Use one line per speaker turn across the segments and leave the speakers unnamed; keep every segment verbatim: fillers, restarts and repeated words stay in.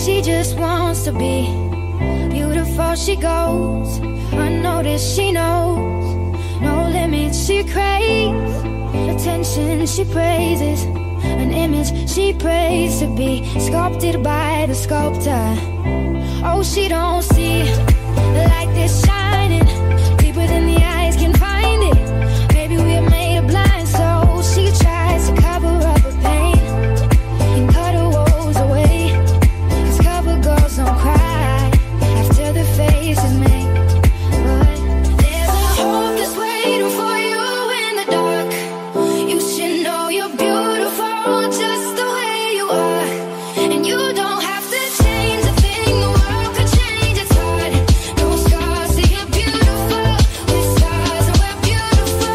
She just wants to be beautiful. She goes unnoticed. She knows no limits. She craves attention. She praises an image she prays to be sculpted by the sculptor. Oh, she don't see the light that's shining deeper than the eyes can find it. Maybe we're made of blind souls. She tries to cover up her pain and cut her woes away, 'cause cover girls don't cry after their face is made. But there's a hope that's waiting for you in the dark. You should know you're beautiful just the way you are, and you don't have to change a thing. The world could change, it's hard. No scars, see you're beautiful. With stars and we're beautiful.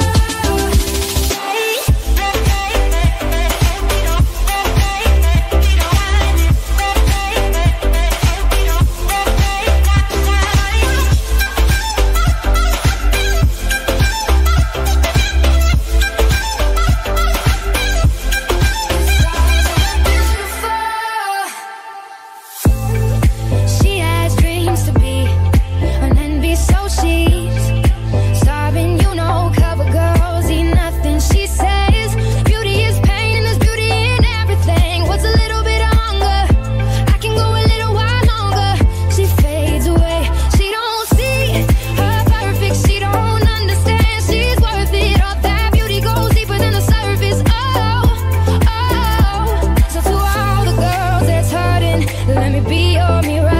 She has dreams to be an envy, so she's starving. You know, cover girls eat nothing. She says beauty is pain and there's beauty in everything. What's a little bit of hunger? I can go a little while longer. She fades away. She don't see her perfect. She don't understand. She's worth it. All that beauty goes deeper than the surface. Oh, oh. So to all the girls that's hurting, let me be your mirror.